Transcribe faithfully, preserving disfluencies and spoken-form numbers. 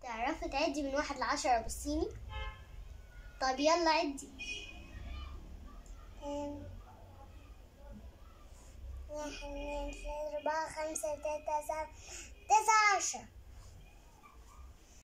تعرفي تعدي من واحد لعشرة بصيني؟ طب يلا عدي. واحد اتنين تلاتة أربعة خمسة ستة سبعة تسعة عشرة.